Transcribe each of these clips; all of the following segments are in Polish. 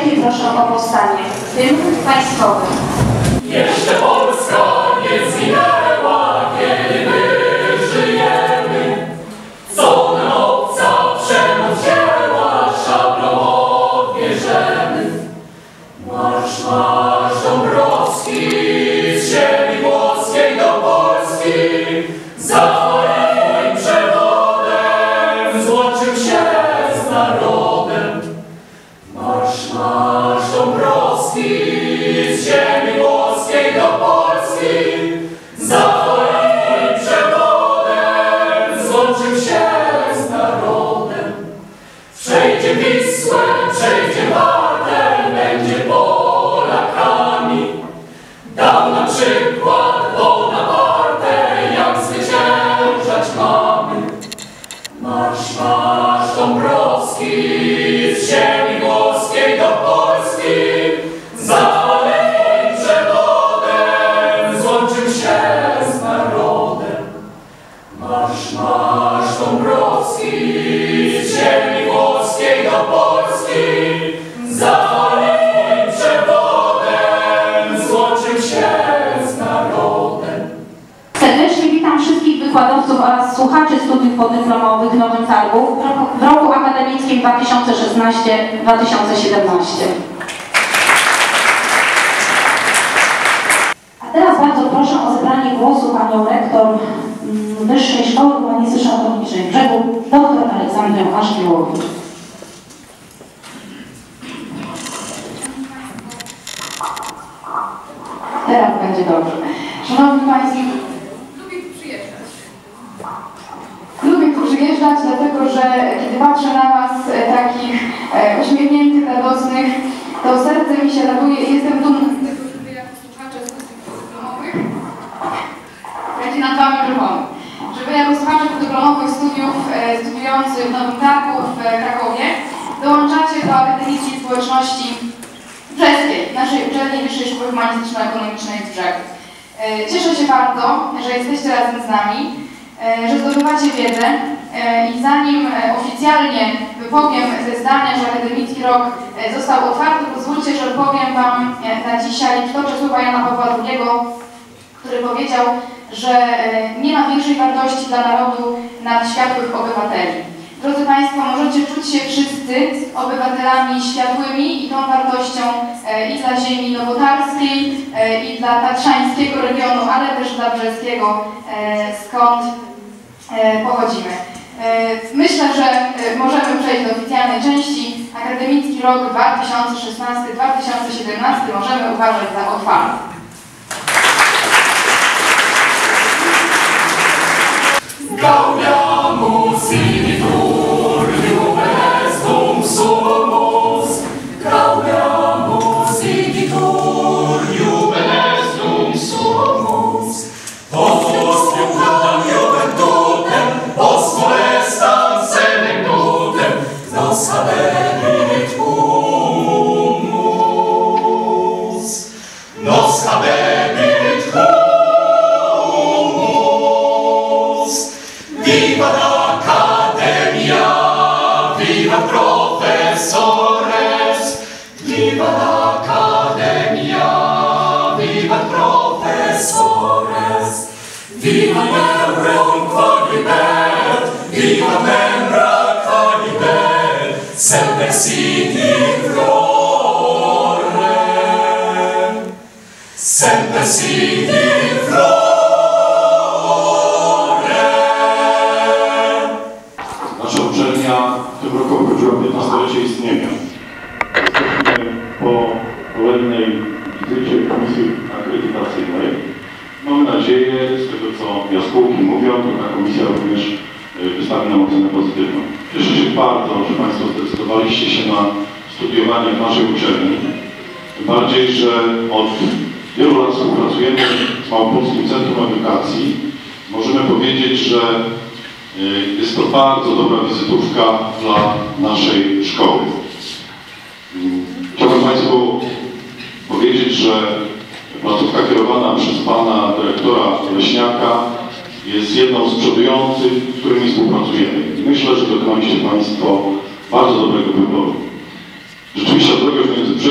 uprzejmie proszę o powstanie. Hymn państwowy. Jeszcze Polska nie zginęła, kiedy my żyjemy. Co nam obca przemoc wzięła, szablą odbierzemy. Marsz, marsz Dąbrowski, z ziemi włoskiej do Polski, za twoim przewodem złączył się z narodem. Marsz, marsz Dąbrowski, z ziemi włoskiej do Polski, za twoim przewodem złączył się z narodem. Przejdzie Wisłę, przejdzie Wartę, będzie Polakami. Dał nam przykład Bonaparte, jak zwyciężać mamy. Marsz, marsz Dąbrowski, z ziemi włoskiej do Polski, za twoim przewodem złączył się z narodem. Marsz, marsz Dąbrowski, z ziemi włoskiej do Polski, za twoim przewodem złączył się z narodem. Serdecznie witam wszystkich wykładowców oraz słuchaczy studiów podyplomowych w Nowym Targu w roku akademickim 2016-2017. A teraz bardzo proszę o zabranie głosu panią rektor Wyższej Szkoły Humanistyczno-Ekonomicznej w Brzegu, dr Aleksandrę Aszkiewowicz. Teraz będzie dobrze. Szanowni Państwo, lubię tu przyjeżdżać, dlatego że kiedy patrzę na Was takich uśmiechniętych, radosnych, to serce mi się raduje i jestem dumna z tego, że Wy jako słuchacze studiów podyplomowych, będzie nad Wami mikrofon, że Wy jako słuchacze podyplomowych studiów studiujących w Nowym Targu w Krakowie dołączacie do akademickiej społeczności brzeskiej, naszej uczelni Wyższej Szkoły Humanistyczno-Ekonomicznej w Brzegu. Cieszę się bardzo, że jesteście razem z nami, że zdobywacie wiedzę i zanim oficjalnie wypowiem ze zdania, że akademicki rok został otwarty, pozwólcie, że powiem Wam na dzisiaj przytoczę słowa Jana Pawła II, który powiedział, że nie ma większej wartości dla narodu nad światłych obywateli. Drodzy Państwo, możecie czuć się wszyscy obywatelami światłymi i tą wartością i dla ziemi nowotarskiej, i dla tatrzańskiego regionu, ale też dla brzeskiego, skąd pochodzimy. Myślę, że możemy przejść do oficjalnej części. Akademicki rok 2016-2017 możemy uważać za otwarty. Gaudiamus igitur, iubenes dum sumus. Gaudiamus igitur, iubenes dum sumus. Post iudatam juventutem, post molestam senectutem, nos habebit humus. Nos habebit humus. Viva l'Accademia, viva professores, viva l'Accademia, viva professores, viva membrum qualibet, viva membra qualibet, semper sit in flore, semper sit in flore. Nasza uczelnia w tym roku obchodziła 15-lecie istnienia. Jesteśmy po kolejnej wizycie Komisji Akredytacyjnej. Mamy nadzieję, z tego co jaskółki mówią, to ta komisja również wystawi nam ocenę pozytywną. Cieszę się bardzo, że Państwo zdecydowaliście się na studiowanie w naszej uczelni. Tym bardziej, że od wielu lat współpracujemy z Małopolskim Centrum Edukacji. Możemy powiedzieć, że jest to bardzo dobra wizytówka dla naszej szkoły. Chciałbym Państwu powiedzieć, że placówka kierowana przez Pana Dyrektora Leśniaka jest jedną z przodujących, z którymi współpracujemy. Myślę, że dokonaliście Państwo bardzo dobrego wyboru. Rzeczywiście odległość między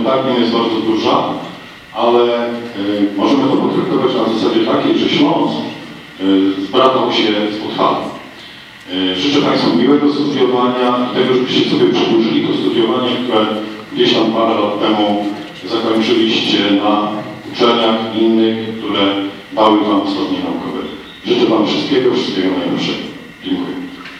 momentalnie jest bardzo duża, ale możemy to potraktować na zasadzie takiej, że Śląsk zbratał się z Podhalem. Życzę Państwu miłego studiowania i tego, żebyście sobie przedłużyli to studiowanie, które gdzieś tam parę lat temu zakończyliście na uczelniach innych, które dały Wam stopnie naukowe. Życzę Wam wszystkiego najlepszego. Dziękuję.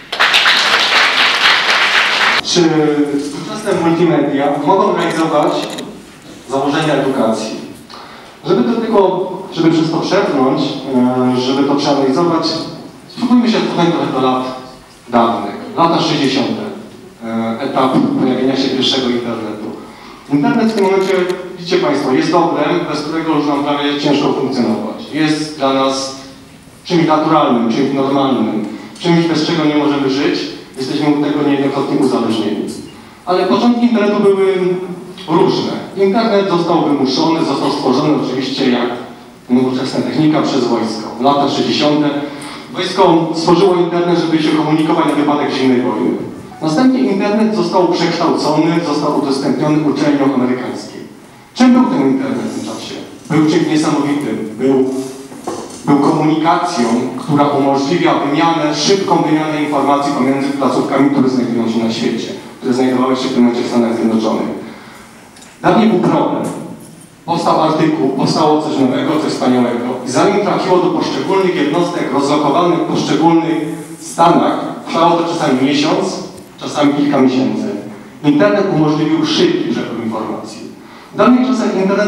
Czy współczesne multimedia mogą realizować założenia edukacji? Żeby przez to przebrnąć, żeby to przeanalizować, spróbujmy się trochę do lat dawnych. Lata 60. Etap pojawienia się pierwszego internetu. Internet w tym momencie, widzicie Państwo, jest dobrem, bez którego już nam prawie ciężko funkcjonować. Jest dla nas czymś naturalnym, czymś normalnym, czymś, bez czego nie możemy żyć. Jesteśmy od tego niejednokrotnie uzależnieni. Ale początki internetu były różne. Internet został wymuszony, został stworzony oczywiście jak nowoczesna technika przez wojsko. Lata 60. Wojsko stworzyło internet, żeby się komunikować na wypadek zimnej wojny. Następnie internet został przekształcony, został udostępniony uczelniom amerykańskim. Czym był ten internet w tym czasie? Był czymś niesamowitym. Był komunikacją, która umożliwia szybką wymianę informacji pomiędzy placówkami, które znajdują się na świecie, które znajdowały się w tym momencie w Stanach Zjednoczonych. Dawniej był problem. Powstał artykuł, powstało coś nowego, coś wspaniałego. I zanim trafiło do poszczególnych jednostek rozlokowanych w poszczególnych stanach, trwało to czasami miesiąc, czasami kilka miesięcy. Internet umożliwił szybki przepływ informacji. W dawnych czasach internet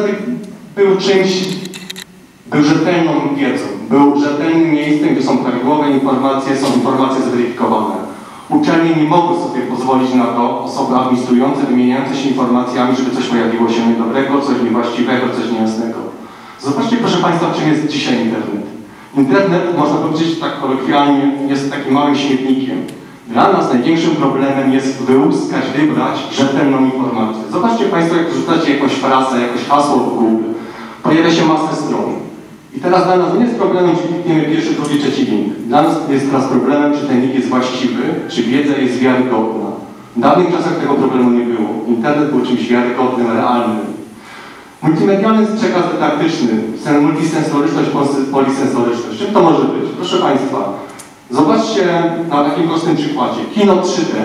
był rzetelną wiedzą, był rzetelnym miejscem, gdzie są prawidłowe informacje, są informacje zweryfikowane. Uczelnie nie mogły sobie pozwolić na to, osoby administrujące, wymieniające się informacjami, żeby coś pojawiło się niedobrego, coś niewłaściwego, coś niejasnego. Zobaczcie, proszę Państwa, czym jest dzisiaj internet. Internet, można powiedzieć tak kolokwialnie, jest takim małym śmietnikiem. Dla nas największym problemem jest wyłuskać, wybrać rzetelną informację. Zobaczcie Państwo, jak wrzucacie jakąś frasę, jakieś hasło w Google. Pojawia się masę stron. I teraz dla nas nie jest problemem, czy klikniemy pierwszy, drugi, trzeci link. Dla nas jest teraz problemem, czy ten link jest właściwy, czy wiedza jest wiarygodna. W dawnych czasach tego problemu nie było. Internet był czymś wiarygodnym, realnym. Multimedialny jest przekaz dydaktyczny, multisensoryczność, polisensoryczność. Czym to może być? Proszę Państwa, zobaczcie na takim prostym przykładzie. Kino 3D.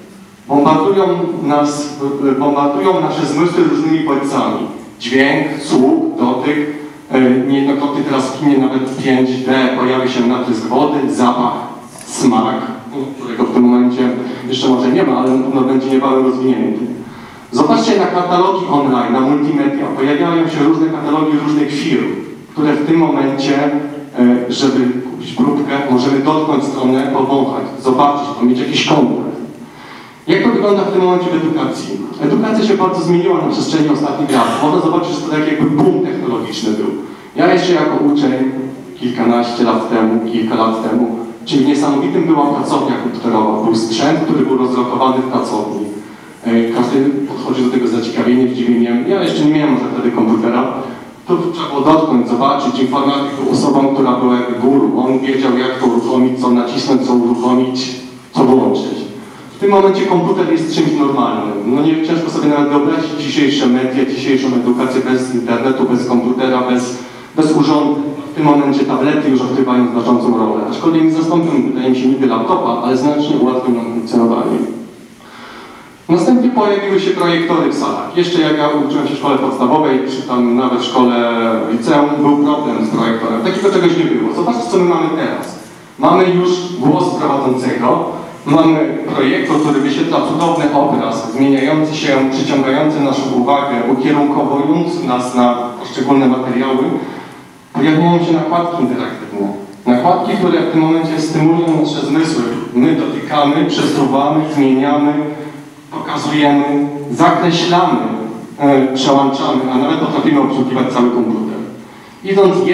Bombardują nasze zmysły różnymi bodźcami. Dźwięk, słuch, dotyk. Niejednokrotnie teraz w kinie nawet 5D pojawia się natrysk wody, zapach, smak, którego w tym momencie jeszcze może nie ma, ale no będzie niebawem rozwinięty. Zobaczcie na katalogi online, na multimedia. Pojawiają się różne katalogi różnych firm, które w tym momencie, żeby kupić próbkę, możemy dotknąć stronę, powąchać, zobaczyć, mieć jakiś kontakt. Jak to wygląda w tym momencie w edukacji? Edukacja się bardzo zmieniła na przestrzeni ostatnich lat. Można zobaczyć, że to tak jakby boom technologiczny był. Ja jeszcze jako uczeń kilkanaście lat temu, kilka lat temu, czymś niesamowitym była pracownia komputerowa. Był sprzęt, który był rozlokowany w pracowni. Każdy podchodził do tego z zaciekawieniem, zdziwieniem. Ja jeszcze nie miałem może wtedy komputera. To trzeba było dotknąć, zobaczyć. Informatyk był osobą, która była jakby guru. On wiedział, jak to uruchomić, co nacisnąć, co uruchomić, co wyłączyć. W tym momencie komputer jest czymś normalnym. No nie ciężko sobie nawet wyobrazić dzisiejsze media, dzisiejszą edukację bez internetu, bez komputera, bez urządzeń. W tym momencie tablety już odgrywają znaczącą rolę. Aczkolwiek nie zastąpią, wydaje mi się, nigdy laptopa, ale znacznie ułatwią nam funkcjonowanie. Następnie pojawiły się projektory w salach. Jeszcze jak ja uczyłem się w szkole podstawowej, czy tam nawet w szkole liceum, był problem z projektorem. Takiego czegoś nie było. Zobaczcie, co my mamy teraz. Mamy już głos prowadzącego, mamy projektor, który wyświetla cudowny obraz, zmieniający się, przyciągający naszą uwagę, ukierunkowujący nas na poszczególne materiały. Pojawiają się nakładki interaktywne. Nakładki, które w tym momencie stymulują nasze zmysły. My dotykamy, przesuwamy, zmieniamy, pokazujemy, zakreślamy, przełączamy, a nawet potrafimy obsługiwać cały komputer. Idąc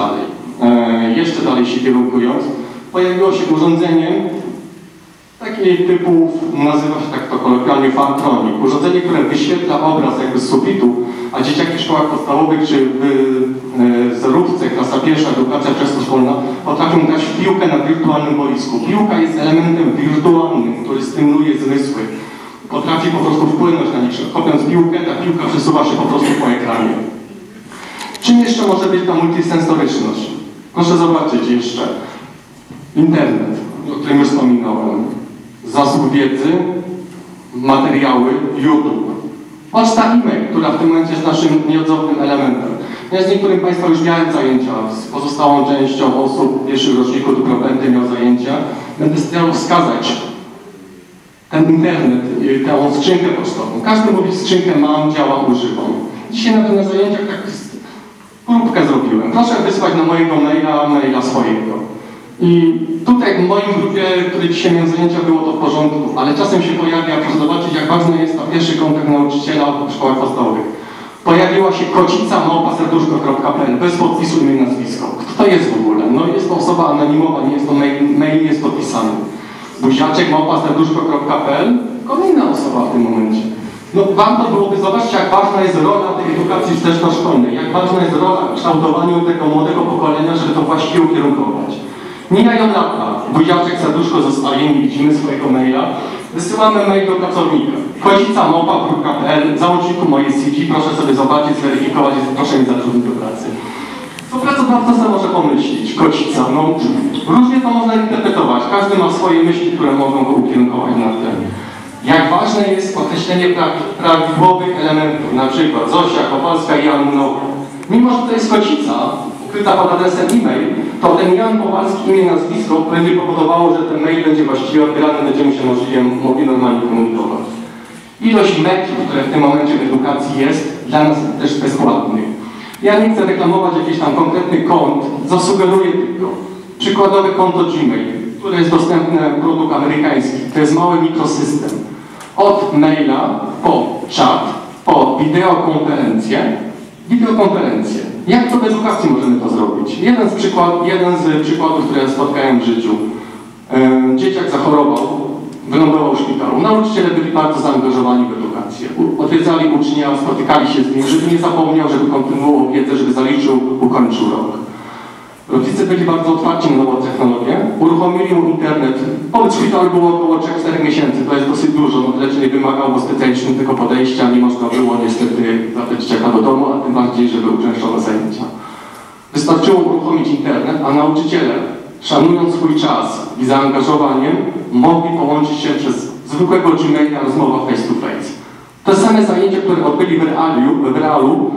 jeszcze dalej się kierunkując, pojawiło się urządzenie takiej typu, nazywa się tak to kolokwialnie fantronik. Urządzenie, które wyświetla obraz jakby z sufitu, a dzieciaki w szkołach podstawowych czy w zerówce, klasa pierwsza, edukacja wczesnoszkolna, potrafią grać w piłkę na wirtualnym boisku. Piłka jest elementem wirtualnym, który stymuluje zmysły. potrafi po prostu wpłynąć na nich. Kopiąc piłkę, ta piłka przesuwa się po prostu po ekranie. Czym jeszcze może być ta multisensoryczność? Proszę zobaczyć jeszcze. Internet, o którym już wspominałem. Zasób wiedzy, materiały, YouTube. Poczta e-mail, która w tym momencie jest naszym nieodzownym elementem. Ja z niektórym Państwa już miałem zajęcia, z pozostałą częścią osób w pierwszym roczniku dróg będę miał zajęcia. Będę chciał wskazać ten internet, tę skrzynkę pocztową. Każdy mówi, skrzynkę mam, działam, używam. Dzisiaj na zajęciach tak próbkę zrobiłem. Proszę wysłać na mojego maila swojego. I tutaj w moim grupie, który dzisiaj miałem zajęcia, było to w porządku, ale czasem się pojawia, proszę zobaczyć, jak ważny jest to pierwszy kontakt nauczyciela w szkołach podstawowych. Pojawiła się kocica@serduszko.pl bez podpisu imię i nazwisko. Kto to jest w ogóle? No jest to osoba anonimowa, nie jest to mail, nie jest to pisany. buziaczek@serduszko.pl kolejna osoba w tym momencie. No warto byłoby zobaczyć, jak ważna jest rola tej edukacji wstecznoszkolnej, jak ważna jest rola w kształtowaniu tego młodego pokolenia, żeby to właściwie ukierunkować. Mijają lata, buziaczek, serduszko zostaje, nie widzimy swojego maila, wysyłamy mail do pracownika. kocica@małpa.pl, w załączniku mojej CV, proszę sobie zobaczyć, zweryfikować i proszę mi zatrudnić do pracy. Co pracodawca sobie może pomyśleć? Kocica, no różnie to można interpretować, każdy ma swoje myśli, które mogą go ukierunkować na ten. Jak ważne jest określenie prawidłowych elementów, na przykład Zosia, Kowalska i Jan Mnoga. Mimo, że to jest kocica, ukryta pod adresem e-mail, to ten Jan Kowalski, imię, nazwisko będzie powodowało, że ten mail będzie właściwie odbierany, będziemy się mogli normalnie komunikować. Ilość mediów, które w tym momencie w edukacji jest, dla nas też bezpłatnych. Ja nie chcę reklamować jakichś tam konkretnych kont, zasugeruję tylko przykładowe konto Gmail, które jest dostępne, produkt amerykański. To jest mały mikrosystem. Od maila po czat, po wideokonferencję. Jak to w edukacji możemy to zrobić? Jeden z przykładów, które spotkałem w życiu. Dzieciak zachorował, wylądował w szpitalu. Nauczyciele byli bardzo zaangażowani w edukację. Odwiedzali ucznia, spotykali się z nim, żeby nie zapomniał, żeby kontynuował wiedzę, żeby zaliczył, ukończył rok. Rodzice byli bardzo otwarci na nową technologię, uruchomili mu internet. Pobyt w szpitalu było około 3-4 miesięcy, to jest dosyć dużo, no leczenie wymagało specjalistycznego podejścia, nie można było niestety zabrać dzieciaka do domu, a tym bardziej, żeby uczęszczał zajęcia. Wystarczyło uruchomić internet, a nauczyciele, szanując swój czas i zaangażowaniem, mogli połączyć się przez zwykłego Gmaila rozmowa face to face. Te same zajęcia, które odbyli w realu,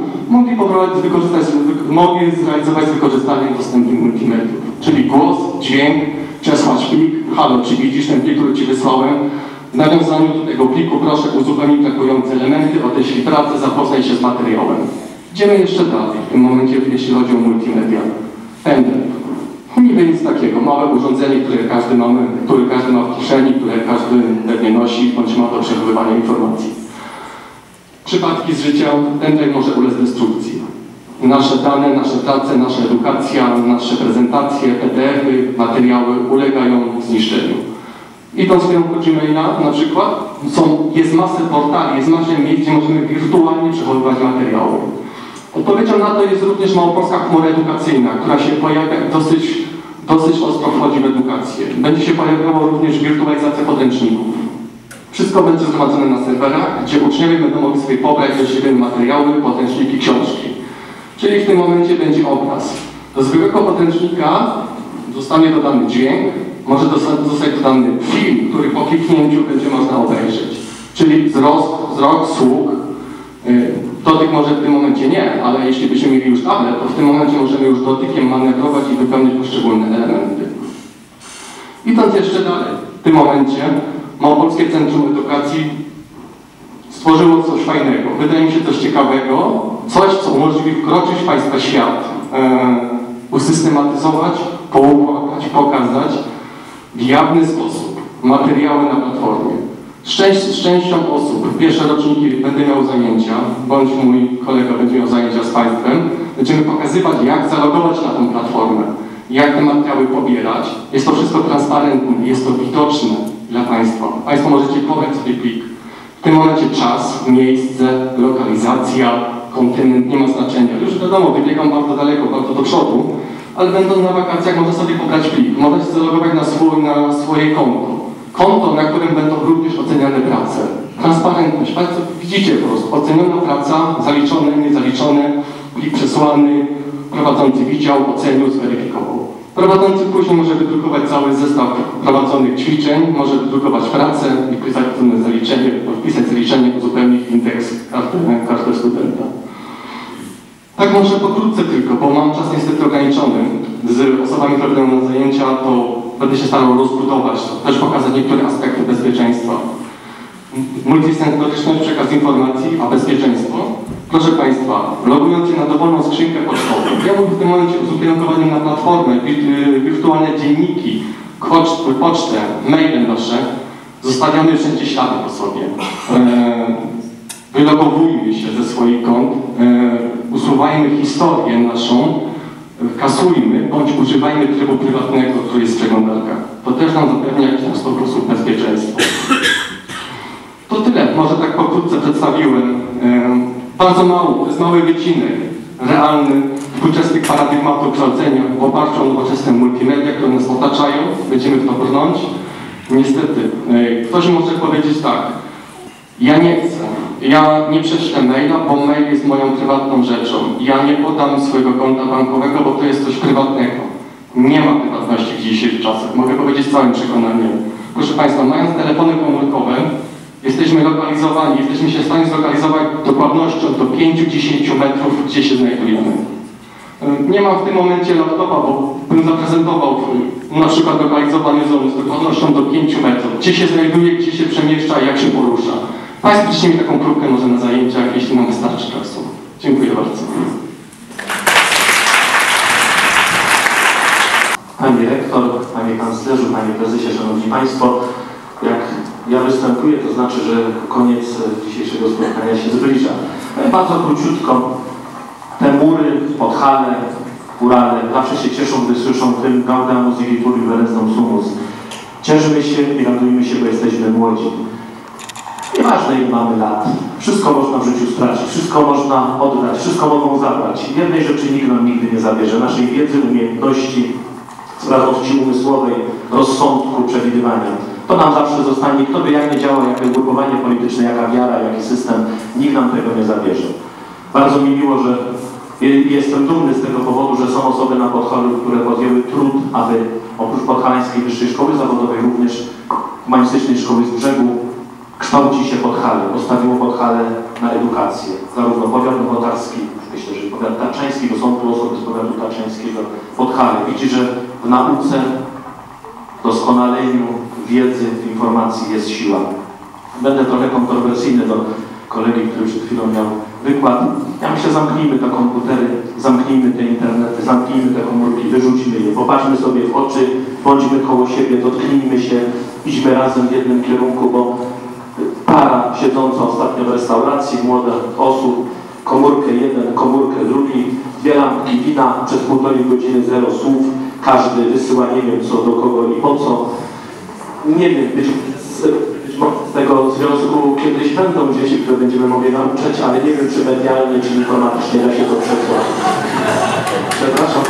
mogli zrealizować z wykorzystaniem dostępnych multimediów, czyli głos, dźwięk, przesłać plik, halo, czy widzisz ten plik, który Ci wysłałem? W nawiązaniu do tego pliku proszę uzupełnić brakujące elementy, odeślij pracę, zapoznaj się z materiałem. Idziemy jeszcze dalej w tym momencie, jeśli chodzi o multimedia. Pendrive. Niby nic takiego, małe urządzenie, które każdy ma w kieszeni, które każdy pewnie nosi, bądź ma do przechowywania informacji. Przypadki z życia, pendrive może ulec destrukcji. Nasze dane, nasze prace, nasza edukacja, nasze prezentacje, PDF-y, materiały ulegają zniszczeniu. Idąc w kierunku Gmaila na przykład, jest masę portali, jest masę miejsc, gdzie możemy wirtualnie przechowywać materiały. Odpowiedzią na to jest również Małopolska Chmura Edukacyjna, która się pojawia dosyć ostro wchodzi w edukację. Będzie się pojawiała również wirtualizacja podręczników. Wszystko będzie zgromadzone na serwerach, gdzie uczniowie będą mogli sobie pobrać do siebie materiały, podręczniki, książki. Czyli w tym momencie będzie obraz. Do zwykłego podręcznika zostanie dodany dźwięk, może zostać dodany film, który po kliknięciu będzie można obejrzeć. Czyli wzrok, słuch. Dotyk może w tym momencie nie, ale jeśli byśmy mieli już tablet, to w tym momencie możemy już dotykiem manewrować i wypełnić poszczególne elementy. Idąc jeszcze dalej, w tym momencie Małopolskie Centrum Edukacji stworzyło coś fajnego. Wydaje mi się coś ciekawego, coś, co umożliwi wkroczyć w Państwa świat, usystematyzować, poukładać, pokazać w jawny sposób materiały na platformie. Z częścią osób, pierwsze roczniki będę miał zajęcia, bądź mój kolega będzie miał zajęcia z Państwem, będziemy pokazywać, jak zalogować na tę platformę, jak te materiały pobierać. Jest to wszystko transparentne, jest to widoczne dla Państwa. Państwo możecie pobrać sobie plik. W tym momencie czas, miejsce, lokalizacja, kontynent nie ma znaczenia. Już wiadomo, wybiegam bardzo daleko, bardzo do przodu, ale będąc na wakacjach można sobie pobrać plik. Można się zalogować na swoje konto. Konto, na którym będą również oceniane prace. Transparentność. Państwo widzicie po prostu, oceniona praca, zaliczone, niezaliczone, plik przesłany, prowadzący widział, ocenił, zweryfikował. Prowadzący później może wydrukować cały zestaw prowadzonych ćwiczeń, może wydrukować pracę i wpisać zaliczenie, uzupełnić indeks karty studenta. Tak może pokrótce tylko, bo mam czas niestety ograniczony. Z osobami, które będą na zajęcia, to będę się starał rozbudować, też pokazać niektóre aspekty bezpieczeństwa. Multisensoryczność, przekaz informacji, a bezpieczeństwo. Proszę Państwa, logując się na dowolną skrzynkę pocztową, ja mówię w tym momencie o zupionkowaniu na platformę, wirtualne dzienniki, pocztę, maile nasze, zostawiamy wszędzie ślady po sobie. Wylogowujmy się ze swoich kont, usuwajmy historię naszą, kasujmy, bądź używajmy trybu prywatnego, który jest w przeglądarkach. To też nam zapewnia jakiś tam sposób bezpieczeństwo. To tyle, może tak pokrótce przedstawiłem. Bardzo mało, to jest mały wycinek realny współczesnych paradygmatów kształcenia w oparciu o nowoczesne multimedia, które nas otaczają. Będziemy w to brnąć. Niestety, ktoś może powiedzieć tak, ja nie chcę, ja nie prześlę maila, bo mail jest moją prywatną rzeczą. Ja nie podam swojego konta bankowego, bo to jest coś prywatnego. Nie ma prywatności w dzisiejszych czasach, mogę powiedzieć z całym przekonaniem. Proszę Państwa, mając telefony komórkowe, jesteśmy lokalizowani, jesteśmy się w stanie zlokalizować dokładnością do 5-10 metrów, gdzie się znajdujemy. Nie mam w tym momencie laptopa, bo bym zaprezentował na przykład lokalizowany zon z dokładnością do 5 metrów, gdzie się znajduje, gdzie się przemieszcza i jak się porusza. Państwo piszcie mi taką próbkę może na zajęciach, jeśli nam wystarczy czasu. Dziękuję bardzo. Pani rektor, panie kanclerzu, panie prezesie, szanowni państwo, jak ja występuję, to znaczy, że koniec dzisiejszego spotkania się zbliża. Bardzo króciutko, te mury w Podhale, Urale zawsze się cieszą, gdy słyszą tym gaudamus igitur jubilescum sumus. Cieszymy się i radujmy się, bo jesteśmy młodzi. Nieważne, ile mamy lat. Wszystko można w życiu stracić, wszystko można oddać, wszystko mogą zabrać. Jednej rzeczy nikt nam nigdy nie zabierze. Naszej wiedzy, umiejętności, sprawności umysłowej, rozsądku, przewidywania. To nam zawsze zostanie. Kto by jak nie działał, jakie ugrupowanie polityczne, jaka wiara, jaki system, nikt nam tego nie zabierze. Bardzo mi miło, że jestem dumny z tego powodu, że są osoby na Podhalu, które podjęły trud, aby oprócz Podhalańskiej Wyższej Szkoły Zawodowej również Humanistycznej Szkoły z Brzegu kształci się Podhale, postawiło Podhale na edukację. Zarówno powiat nowotarski, myślę, że powiat tarczański, bo są tu osoby z powiatu tarczańskiego, Podhale. Widzi, że w nauce, doskonaleniu wiedzy, informacji jest siła. Będę trochę kontrowersyjny do kolegi, który przed chwilą miał wykład. Ja myślę, zamknijmy te komputery, zamknijmy te internety, zamknijmy te komórki, wyrzućmy je, popatrzmy sobie w oczy, bądźmy koło siebie, dotknijmy się, idźmy razem w jednym kierunku, bo para siedząca ostatnio w restauracji, młodych osób, komórkę jeden, komórkę drugi, dwie lampki wina, przez 1,5 godziny 0 słów, każdy wysyła nie wiem co, do kogo i po co. Nie wiem, być może z tego związku kiedyś będą dzieci, które będziemy mogli nauczać, ale nie wiem, czy medialnie, czy informatycznie da się to przesłać. Przepraszam.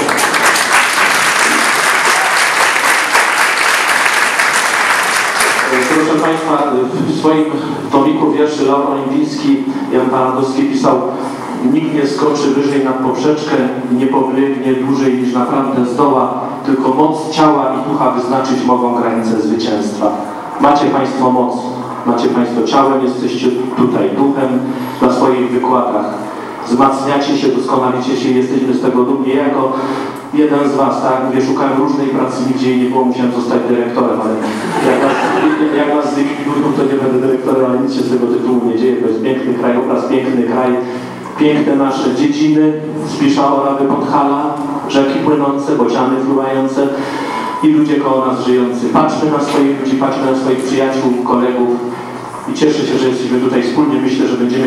Proszę Państwa, w swoim tomiku wierszy Laur Olimpijski, Jan Palandowski pisał: nikt nie skoczy wyżej nad poprzeczkę, nie pobiegnie dłużej niż naprawdę zdoła, tylko moc ciała i ducha wyznaczyć mogą granice zwycięstwa. Macie Państwo moc, macie Państwo ciałem, jesteście tutaj duchem na swoich wykładach. Wzmacniacie się, doskonalicie się, jesteśmy z tego dumni. Jako jeden z Was, tak, mówię, szukałem różnej pracy, nigdzie jej nie było, musiałem zostać dyrektorem, ale jak nas z to nie będę dyrektorem, ale nic się z tego tytułu nie dzieje. To jest piękny krajobraz, piękny kraj, piękne nasze dziedziny, Spisza, Orawy, Podhala, rzeki płynące, bociany fruwające i ludzie koło nas żyjący. Patrzmy na swoich ludzi, patrzmy na swoich przyjaciół, kolegów i cieszę się, że jesteśmy tutaj wspólnie. Myślę, że będziemy...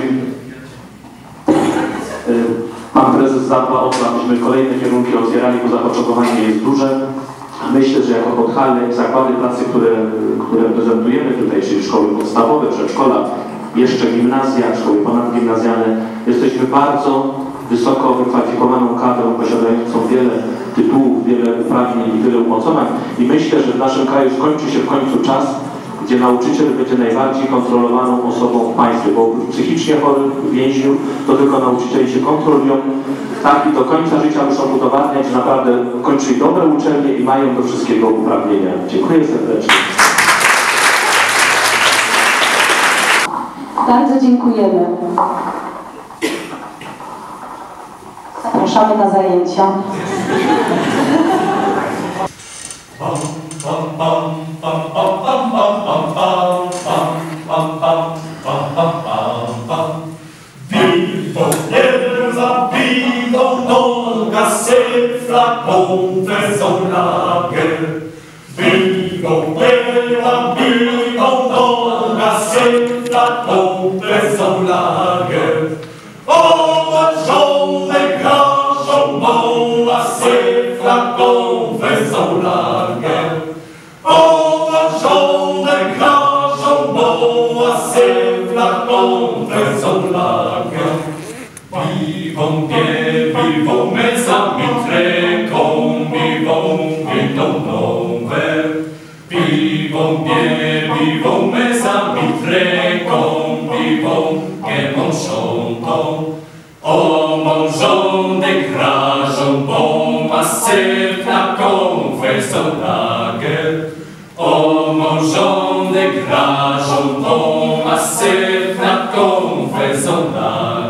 Pan prezes zadba o to, abyśmy kolejne kierunki otwierali, bo zapotrzebowanie jest duże. Myślę, że jako Podhale zakłady pracy, które prezentujemy tutaj, czyli szkoły podstawowe, przedszkola, jeszcze gimnazja, szkoły ponadgimnazjalne, jesteśmy bardzo wysoko wykwalifikowaną kadrą, posiadającą wiele tytułów, wiele uprawnień i wiele umocowań. I myślę, że w naszym kraju skończy się w końcu czas, gdzie nauczyciel będzie najbardziej kontrolowaną osobą w państwie, bo oprócz psychicznie chorych więźniów, to tylko nauczycieli się kontrolują, tak i do końca życia muszą udowadniać, że naprawdę kończyli dobre uczelnie i mają do wszystkiego uprawnienia. Dziękuję serdecznie. Bardzo dziękujemy. Zapraszamy na zajęcia. Vivons fiers à vivre dans casser flacons, faisons la guerre. Vivons fiers à vivre dans casser flacons, faisons la guerre. Oh, marchons des grands chambons, assez flacons, faisons la guerre. Oh, marchons des grands chambons, assez flacons, faisons la guerre. Vivons bien, vivons mes amis très vivons, vivons nos verres. Vivons bien, vivons mes amis très vivons, que mon chantons. Oh, mangeons des gras jambons, assez flacons, faisons la guerre. Oh, mangeons des gras jambons, assez flacons, faisons la guerre.